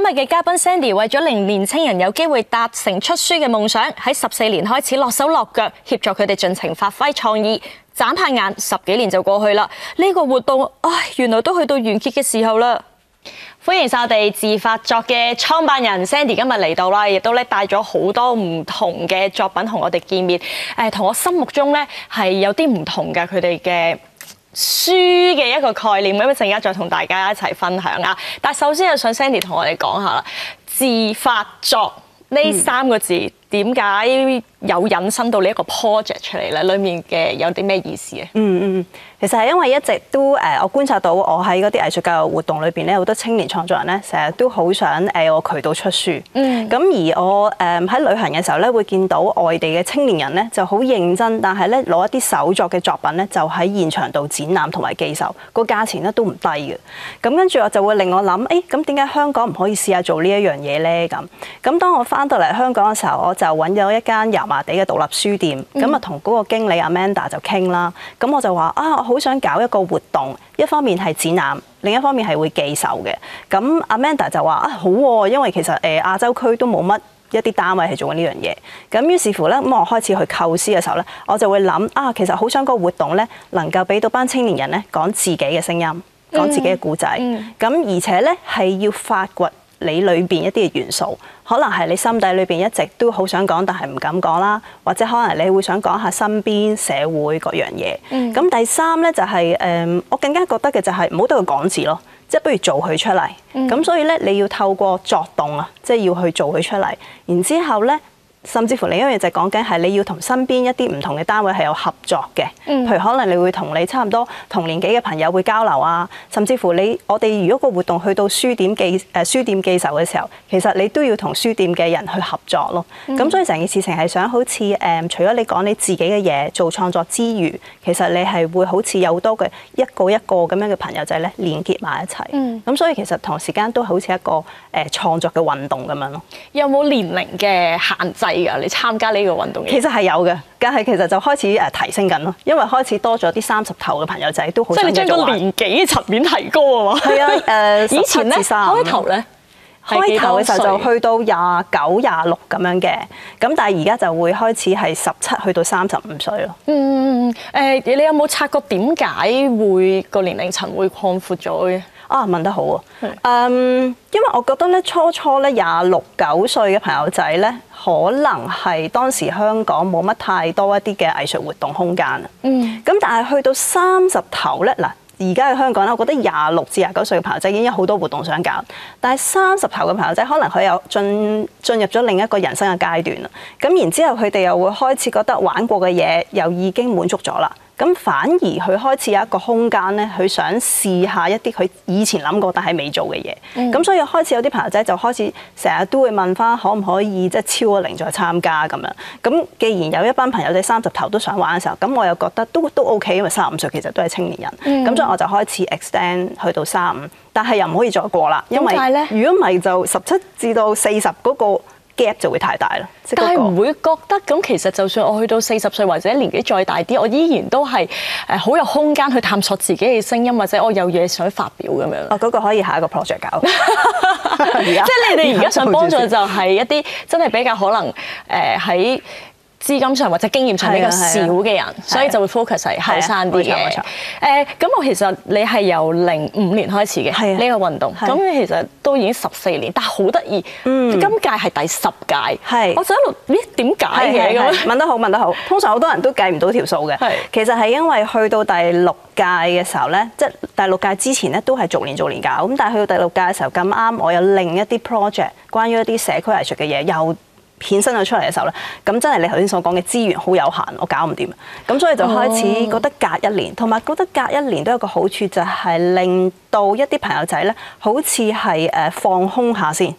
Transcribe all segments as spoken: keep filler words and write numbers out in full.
嘅嘉賓 Sandy 為咗令年青人有機會達成出書嘅夢想，喺十四年開始落手落腳協助佢哋盡情發揮創意。眨下眼十幾年就過去啦，呢、這個活動唉，原來都去到完結嘅時候啦。歡迎晒我哋自發作嘅創辦人 Sandy 今日嚟到啦，亦都咧帶咗好多唔同嘅作品同我哋見面。誒，同我心目中咧係有啲唔同嘅佢哋嘅書嘅一個概念，咁一陣間再同大家一齊分享啊！但係首先就想 Sandy 同我哋講下啦，自發作呢三個字點解有引申到呢一個 project 出嚟咧？裡面嘅有啲咩意思啊？嗯嗯，其實係因為一直都誒，我觀察到我喺嗰啲藝術教育活動裏邊咧，好多青年創作人咧，成日都好想誒有個渠道出書。嗯。咁而我誒喺旅行嘅時候咧，會見到外地嘅青年人咧就好認真，但係咧攞一啲手作嘅作品咧，就喺現場度展覽同埋寄售，個價錢咧都唔低嘅。咁跟住我就會令我諗，誒咁點解香港唔可以試下做呢一樣嘢咧？咁咁當我翻到嚟香港嘅時候，我就揾咗一間油麻地嘅獨立書店，咁啊同嗰個經理 Amanda 就傾啦。咁我就話啊，我好想搞一個活動，一方面係展覽，另一方面係會寄售嘅。咁 Amanda 就話啊，好喎，因為其實誒亞洲區都冇乜一啲單位係做緊呢樣嘢。咁於是乎咧，咁我開始去構思嘅時候咧，我就會諗啊，其實好想個活動咧能夠俾到班青年人咧講自己嘅聲音，講自己嘅故仔。咁、嗯嗯、而且咧係要發掘你裏邊一啲嘅元素，可能係你心底裏邊一直都好想講，但係唔敢講啦，或者可能你會想講下身邊社會各樣嘢。咁、嗯、第三咧就係、是、誒，我更加覺得嘅就係唔好得個講字咯，即係不如做佢出嚟。咁、嗯、所以咧，你要透過作動啊，即係要去做佢出嚟，然之後咧。甚至乎另一樣就係講緊係你要同身邊一啲唔同嘅單位係有合作嘅，嗯、譬如可能你會同你差唔多同年紀嘅朋友會交流啊，甚至乎你我哋如果個活動去到書店寄誒書店寄售嘅時候，其實你都要同書店嘅人去合作咯。咁、嗯、所以成件事情係想好似誒、嗯，除咗你講你自己嘅嘢做創作之餘，其實你係會好似有好多嘅一個一個咁樣嘅朋友仔咧連結埋一齊。咁、嗯、所以其實同時間都好似一個誒創作嘅運動咁樣咯。 有冇年齡嘅限制？你參加呢個運動嘅， 其實係有嘅，但係其實就開始誒提升緊咯，因為開始多咗啲三十頭嘅朋友仔都好想繼續玩。即係你將個年紀層面提高啊嘛。係啊，誒，以前咧開頭咧，開頭嘅時候就去到廿九、廿六咁樣嘅，咁但係而家就會開始係十七去到三十五歲咯。嗯誒， 你有冇察覺點解會個年齡層會擴闊咗嘅？ 啊，問得好啊！嗯，因為我覺得咧，初初咧廿六九歲嘅朋友仔咧，可能係當時香港冇乜太多一啲嘅藝術活動空間啊。嗯。咁但係去到三十頭咧，嗱，而家喺香港咧，我覺得廿六至廿九歲嘅朋友仔已經有好多活動想搞，但係三十頭嘅朋友仔可能佢又進進入咗另一個人生嘅階段啦。咁然之後佢哋又會開始覺得玩過嘅嘢又已經滿足咗啦。咁反而佢開始有一個空間咧，佢想試下一啲佢以前諗過但係未做嘅嘢。咁、嗯、所以開始有啲朋友仔就開始成日都會問翻，可唔可以即係超咗齡再參加咁樣。咁既然有一班朋友仔三十頭都想玩嘅時候，咁我又覺得都都 OK，因為三十五歲其實都係青年人。咁、嗯、所以我就開始 extend 去到三十五，但係又唔可以再過啦，因為如果唔係就十七至到四十嗰個 gap 就會太大啦， 但係唔會覺得咁，其實就算我去到四十歲或者年紀再大啲，我依然都係誒好有空間去探索自己嘅聲音，或者我有嘢想發表咁樣。 哦，嗰個可以下一個 project 搞。 即係你哋而家想幫助就係一啲真係比較可能誒喺資金上或者經驗上比較少嘅人，所以就會 focus 係後生啲嘅。誒，咁我其實你係由零五年開始嘅呢個運動，咁其實都已經十四年，但係好得意，今屆係第十屆。係，我就一路咦點解嘅咁？ 問得好，問得好。通常好多人都計唔到條數嘅。係，其實係因為去到第六屆嘅時候咧，即係第六屆之前咧都係逐年逐年搞，咁但係去到第六屆嘅時候咁啱，我有另一啲 project 關於一啲社區藝術嘅嘢又衍生咗出嚟嘅時候咧，咁真係你頭先所講嘅資源好有限，我搞唔掂，咁所以就開始覺得隔一年，同埋覺得隔一年都有個好處，就係令到一啲朋友仔咧，好似係誒放空下先，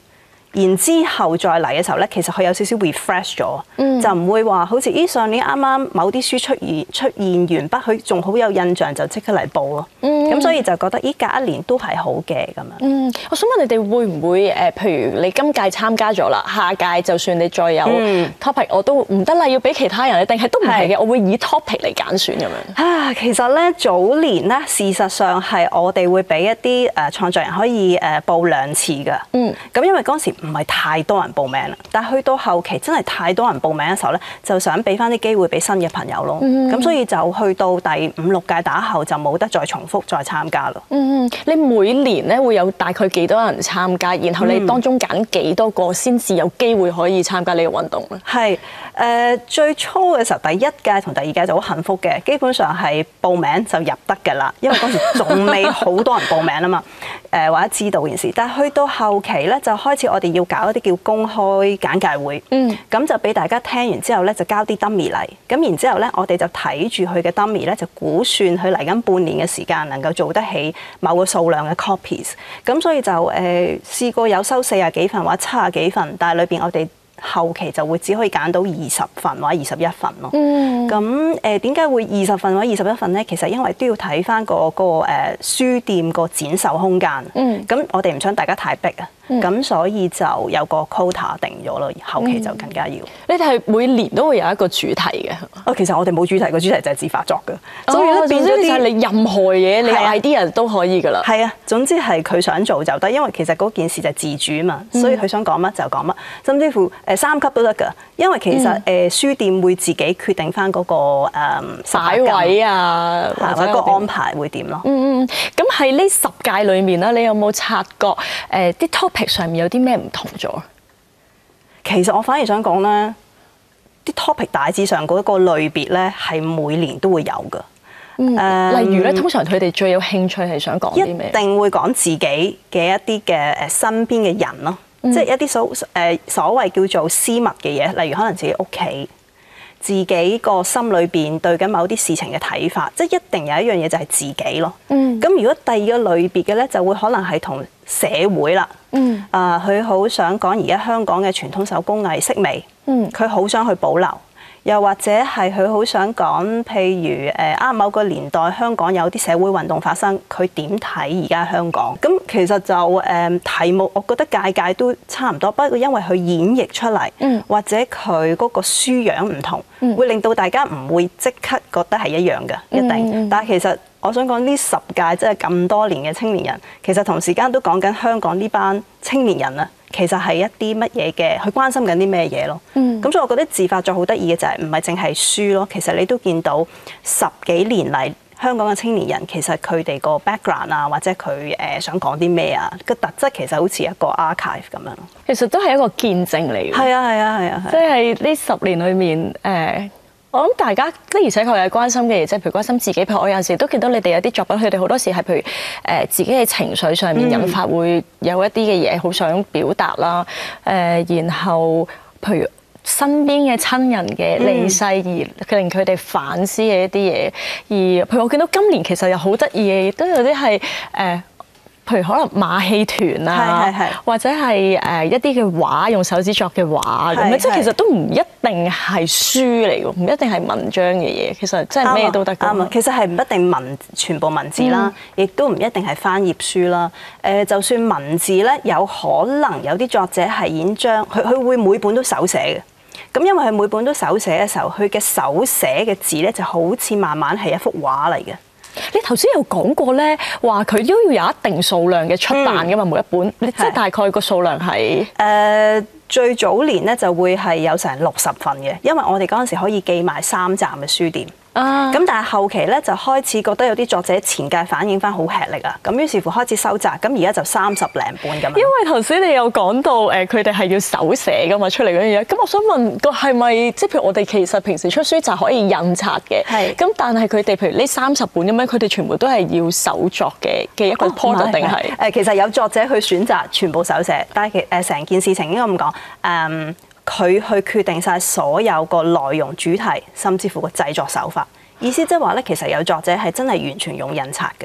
然之後再嚟嘅時候咧，其實佢有少少 refresh 咗， 嗯、 就唔會話好似咦上年啱啱某啲書出現出現完畢，佢仲好有印象就即刻嚟報咯。咁、嗯、所以就覺得咦隔一年都係好嘅咁樣。 嗯，我想問你哋會唔會誒？譬如你今屆參加咗啦，下屆就算你再有 topic，、嗯、我都唔得啦，要俾其他人，定係都唔係嘅？我會以 topic 嚟揀選咁樣。 啊，其實咧早年咧，事實上係我哋會俾一啲誒創作人可以誒報兩次㗎。嗯，咁因為嗰時唔係太多人報名啦，但係去到後期真係太多人報名嘅時候咧，就想俾翻啲機會俾新嘅朋友咯。咁、嗯、所以就去到第五六屆打後就冇得再重複再參加咯。 嗯，你每年咧會有大概幾多人參加，然後你當中揀幾多個先至有機會可以參加呢個運動咧？係誒、 呃、最初嘅時候，第一屆同第二屆就好幸福嘅，基本上係報名就入得㗎啦，因為嗰時仲未好多人報名啊嘛。誒或者知道件事，但係去到後期咧，就開始我哋要搞一啲叫公開簡介會，嗯，咁就俾大家聽完之後咧，就交啲 dummy 嚟，咁然之後咧，我哋就睇住佢嘅 dummy 咧，就估算佢嚟緊半年嘅時間能夠做得起某個數量嘅 copies，咁所以就誒、呃、試過有收四十幾份或者七十幾份，但係裏邊我哋後期就會只可以揀到二十份或者二十一份咯。嗯，咁誒點解會二十份或者二十一份咧？其實因為都要睇翻個個誒書店個展售空間。嗯，咁我哋唔想大家太逼啊。咁、嗯、所以就有個 quota 定咗咯，後期就更加要。 你哋係每年都會有一個主題嘅。 哦，其實我哋冇主題，個主題就係自發作嘅。 哦、所以咧變咗啲你任何嘢，你有 idea 都可以㗎啦。 係啊，總之係佢想做就得，因為其實嗰件事就係自主嘛，所以佢想講乜就講乜，甚至乎誒三級都得㗎。因為其實誒書店會自己決定翻嗰個誒擺位啊， 或者個安排會點咯。 嗯嗯，咁喺呢十屆裡面咧，你有冇察覺誒啲 topic 上面有啲咩唔同咗？ 其實我反而想講咧，啲 topic 大致上嗰個類別咧係每年都會有㗎。 嗯，例如咧，通常佢哋最有興趣係想講啲咩？ 一定會講自己嘅一啲嘅誒身邊嘅人咯，嗯、即係一啲所誒所謂叫做私密嘅嘢，例如可能自己屋企。自己個心裏邊對緊某啲事情嘅睇法，即係一定有一樣嘢就係自己咯。嗯。咁如果第二個類別嘅咧，就會可能係同社會啦。嗯。啊，佢好想講而家香港嘅傳統手工藝式微。嗯。佢好想去保留，又或者係佢好想講，譬如誒啊某個年代香港有啲社會運動發生，佢點睇而家香港？咁其實就誒題目，我覺得屆屆都差唔多，不過因為佢演繹出嚟，嗯、或者佢嗰個書樣唔同。會令到大家唔會即刻覺得係一樣嘅，一定。嗯、但係其實我想講呢十屆即係咁多年嘅青年人，其實同時間都講緊香港呢班青年人啊，其實係一啲乜嘢嘅，佢關心緊啲咩嘢咯。咁、嗯、所以我覺得自發作好得意嘅就係唔係淨係書咯，其實你都見到十幾年嚟香港嘅青年人，其實佢哋個 background 啊，或者佢誒想講啲咩啊，個特質其實好似一個 archive 咁樣。其實都係一個見證嚟嘅。係啊係啊係啊！ 即係呢十年裏面，誒，我諗大家的而且確係關心嘅嘢，即係譬如關心自己。譬如我有陣時都見到你哋有啲作品，佢哋好多時係譬如誒自己嘅情緒上面引發，會有一啲嘅嘢好想表達啦。誒，然後譬如身邊嘅親人嘅離世而令佢哋反思嘅一啲嘢，而譬如我見到今年其實又好得意嘅，亦都有啲係誒。譬如可能馬戲團啊，是是是或者係誒一啲嘅畫，用手指作嘅畫咁樣，即係其實都唔一定係書嚟㗎，唔一定係文章嘅嘢，其實真係咩都得㗎。 啱啊，其實係唔一定文全部文字啦，亦都唔一定係翻頁書啦。誒，就算文字咧，有可能有啲作者係演將，佢佢會每本都手寫嘅。咁因為佢每本都手寫嘅時候，佢嘅手寫嘅字咧就好似慢慢係一幅畫嚟嘅。 你頭先有講過咧，話佢都要有一定數量嘅出版㗎嘛，嗯、每一本，你即係大概個數量係誒、 呃、最早年咧就會係有成六十份嘅，因為我哋嗰陣時可以寄埋三站嘅書店。啊！咁但係後期咧就開始覺得有啲作者前屆反應翻好吃力啊，咁於是乎開始收窄，咁而家就三十零本咁。 因為頭先你有講到誒，佢哋係要手寫噶嘛出嚟嗰樣嘢，咁我想問個係咪即係譬如我哋其實平時出書就可以印刷嘅，係咁，但係佢哋譬如呢三十本咁樣，佢哋全部都係要手作嘅嘅一個 project 定係誒？其實有作者去選擇全部手寫，但係其誒成件事情應該咁講誒。佢去決定晒所有個內容、主題，甚至乎個製作手法。意思即係話咧，其實有作者係真係完全用印刷嘅。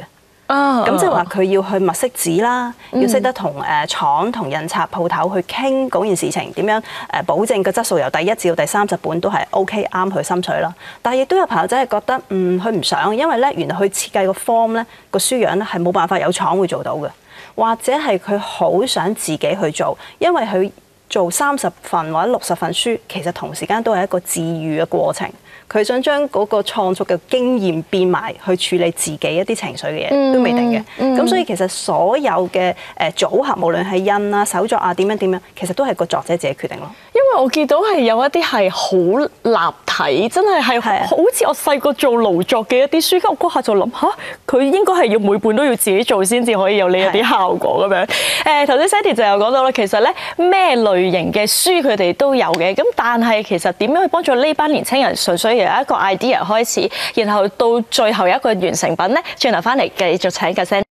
啊， 咁即係話佢要去物色紙啦，要識得同誒廠同印刷鋪頭去傾嗰件事情點樣誒保證個質素由第一至到第三十本都係 OK 啱佢心水啦。但係亦都有朋友仔係覺得嗯佢唔想，因為咧原來佢設計個 form 咧個書樣咧係冇辦法有廠會做到嘅，或者係佢好想自己去做，因為佢做三十份或者六十份書，其實同時間都係一個治癒嘅過程。佢想將嗰個創作嘅經驗變埋去處理自己一啲情緒嘅嘢，都未定嘅。咁、嗯、所以其實所有嘅誒組合，無論係印啊、手作啊、點樣點樣，其實都係個作者自己決定咯。 因為我見到係有一啲係好立體，真係係好似我細個做勞作嘅一啲書，我嗰下就諗吓，佢應該係要每本都要自己做先至可以有呢一啲效果咁樣。誒頭先 Sandy 就有講到啦，其實咧咩類型嘅書佢哋都有嘅，咁但係其實點樣去幫助呢班年青人純粹由一個 idea 開始，然後到最後一個完成品咧，轉頭翻嚟繼續請嘅 Sandy。